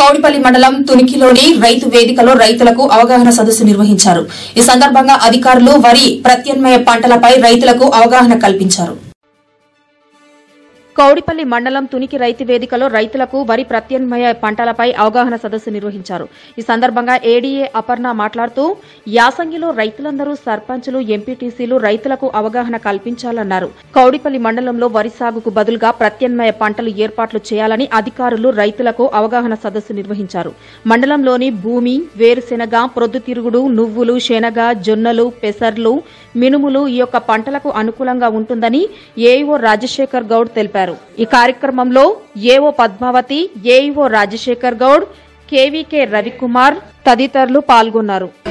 కౌడిపల్లి మండలం తునికిలోని రైతు వేదికలో రైతులకు అవగాహన సదస్సు నిర్వహించారు. ఈ సందర్భంగా అధికారులు వరి ప్రత్యామ్నాయ పంటలపై రైతులకు అవగాహన కల్పించారు. కౌడిపల్లి మండలం తునికి రైతు వేదికలో రైతులకు వరి ప్రత్యామ్నాయ పంటలపై అవగాహన సదస్సు నిర్వహించారు. ఈ సందర్భంగా ఏడీఏ అపర్ణ మాట్లాడుతూ యాసంగిలో రైతులందరూ సర్పంచులు, ఎంపీటీసీలు రైతులకు అవగాహన కల్పించాలన్నారు. కౌడిపల్లి మండలంలో వరి సాగుకు బదులుగా ప్రత్యామ్నాయ పంటలు ఏర్పాట్లు చేయాలని అధికారులు రైతులకు అవగాహన సదస్సు నిర్వహించారు. మండలంలోని భూమి, వేరుశెనగ, ప్రొద్దుతిరుగుడు, నువ్వులు, శనగ, జొన్నలు, పెసర్లు, మినుములు ఈ యొక్క పంటలకు అనుకూలంగా ఉంటుందని ఏఈఓ రాజశేఖర్ గౌడ్ తెలిపారు. ఈ కార్యక్రమంలో AO Padmavathi, AEO Rajasekhar Goud, KVK Ravikumar తదితరులు పాల్గొన్నారు.